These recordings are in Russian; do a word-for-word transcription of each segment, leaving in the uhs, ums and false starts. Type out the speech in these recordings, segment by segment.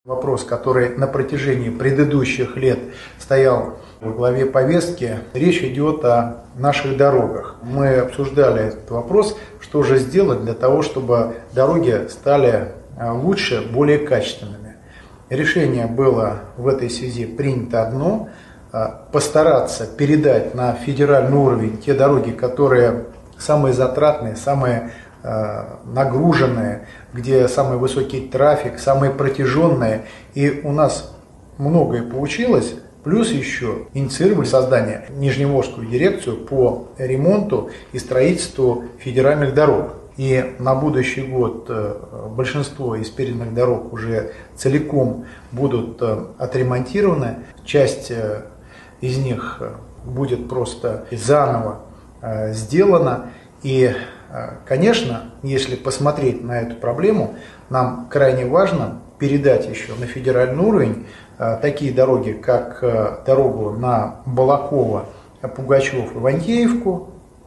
Вопрос, который на протяжении предыдущих лет стоял во главе повестки, речь идет о наших дорогах. Мы обсуждали этот вопрос, что же сделать для того, чтобы дороги стали лучше, более качественными. Решение было в этой связи принято одно – постараться передать на федеральный уровень те дороги, которые самые затратные, самые нагруженные, где самый высокий трафик, самые протяженные. И у нас многое получилось. Плюс еще инициировали создание Нижневолжскую дирекцию по ремонту и строительству федеральных дорог. И на будущий год большинство из переданных дорог уже целиком будут отремонтированы. Часть из них будет просто заново сделана. И, конечно, если посмотреть на эту проблему, нам крайне важно передать еще на федеральный уровень такие дороги, как дорогу на Балаково, Пугачев и Вантеевку,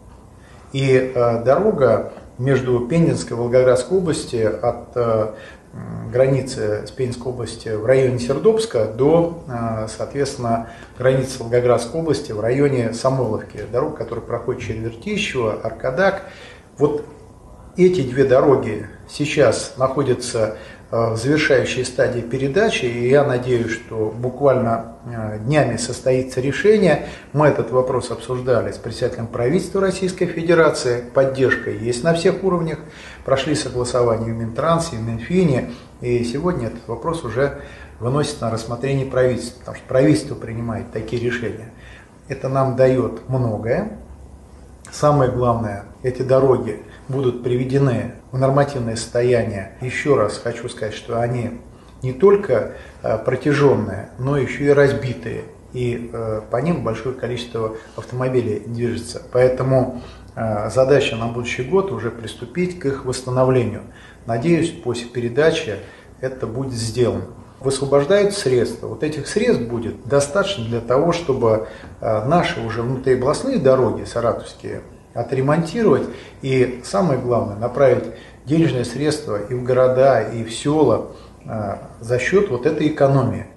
и дорога между Пензенской и Волгоградской областью от границы с Пензенской области в районе Сердобска до, соответственно, границы Волгоградской области в районе Самойловки. Дорога, которая проходит через Вертищево, Аркадак. Вот эти две дороги сейчас находятся в завершающей стадии передачи, и я надеюсь, что буквально днями состоится решение. Мы этот вопрос обсуждали с председателем правительства Российской Федерации, поддержка есть на всех уровнях, прошли согласования в Минтрансе, в Минфине, и сегодня этот вопрос уже выносится на рассмотрение правительства, потому что правительство принимает такие решения. Это нам дает многое. Самое главное, эти дороги будут приведены в нормативное состояние. Еще раз хочу сказать, что они не только протяженные, но еще и разбитые. И по ним большое количество автомобилей движется. Поэтому задача на будущий год уже приступить к их восстановлению. Надеюсь, после передачи это будет сделано. Высвобождают средства. Вот этих средств будет достаточно для того, чтобы наши уже внутриобластные дороги, саратовские, отремонтировать и, самое главное, направить денежные средства и в города, и в села за счет вот этой экономии.